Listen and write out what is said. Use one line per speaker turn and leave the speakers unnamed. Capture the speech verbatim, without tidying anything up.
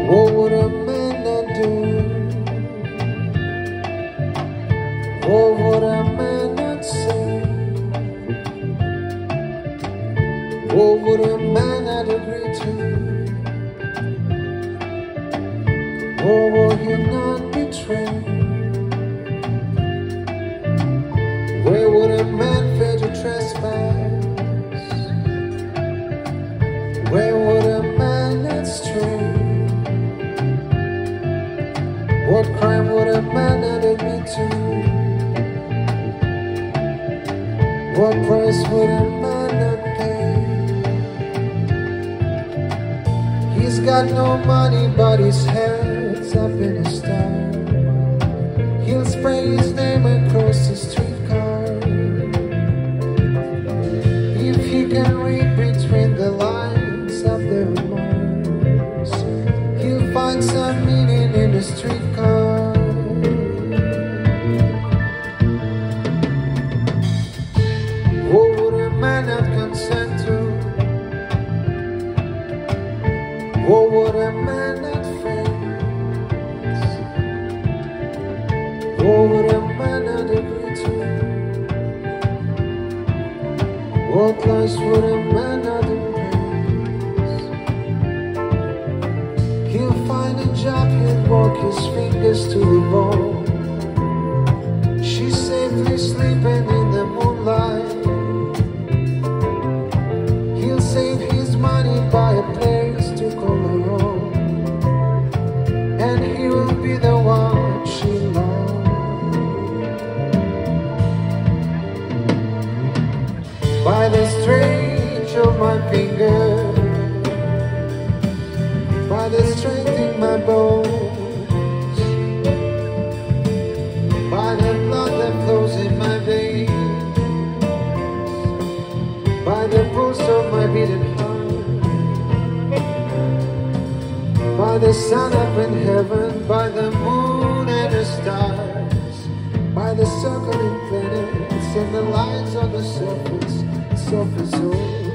What would a man not do? What would a man not say? What would a man not agree to? What would he not betray? Where would a man fear to trespass? Where would a man not stray? What crime would a man not admit to? What price would a man not pay? He's got no money, but his head's up in a star. He'll spread his name across the streetcar. If he can read between the lines of their remarks, he'll find some meaning in the streetcar. What would a man not consent to? What would a man not face? What would a man not agree to? What lies would a man not embrace? He'll find a job, he'll walk his fingers to the bone. She's safely sleeping in the moonlight. He'll save his money, buy a place to call her home, and he will be the one she loves. By the stretch of my finger, by the strength in my bones, by the blood that flows in my veins, by the pulse of my beating heart, by the sun up in heaven, by the moon and the stars, by the circling planets and the lines on the surface, surface of